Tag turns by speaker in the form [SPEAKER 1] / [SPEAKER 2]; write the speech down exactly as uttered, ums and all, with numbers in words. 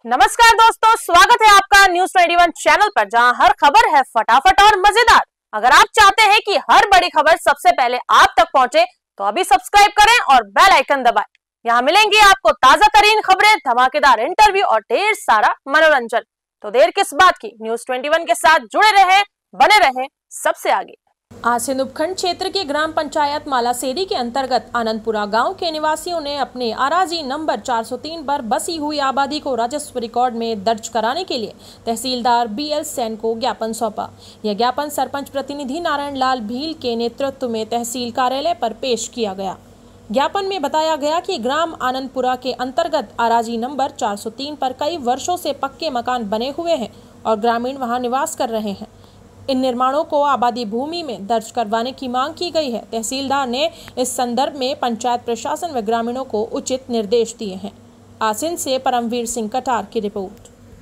[SPEAKER 1] नमस्कार दोस्तों, स्वागत है आपका न्यूज इक्कीस चैनल पर, जहां हर खबर है फटाफट और मजेदार। अगर आप चाहते हैं कि हर बड़ी खबर सबसे पहले आप तक पहुंचे, तो अभी सब्सक्राइब करें और बेल आइकन दबाएं। यहां मिलेंगी आपको ताजा तरीन खबरें, धमाकेदार इंटरव्यू और ढेर सारा मनोरंजन। तो देर किस बात की, न्यूज इक्कीस के साथ जुड़े रहें, बने रहें सबसे आगे। आसिन उपखंड क्षेत्र के ग्राम पंचायत मालासेरी के अंतर्गत आनंदपुरा गांव के निवासियों ने अपने अराजी नंबर चार सौ तीन पर बसी हुई आबादी को राजस्व रिकॉर्ड में दर्ज कराने के लिए तहसीलदार बी एल सेन को ज्ञापन सौंपा। यह ज्ञापन सरपंच प्रतिनिधि नारायण लाल भील के नेतृत्व में तहसील कार्यालय पर पेश किया गया। ज्ञापन में बताया गया कि ग्राम आनंदपुरा के अंतर्गत अराजी नंबर चार सौ तीन पर कई वर्षों से पक्के मकान बने हुए हैं और ग्रामीण वहां निवास कर रहे हैं। इन निर्माणों को आबादी भूमि में दर्ज करवाने की मांग की गई है। तहसीलदार ने इस संदर्भ में पंचायत प्रशासन व ग्रामीणों को उचित निर्देश दिए हैं। आसिन से परमवीर सिंह कटार की रिपोर्ट।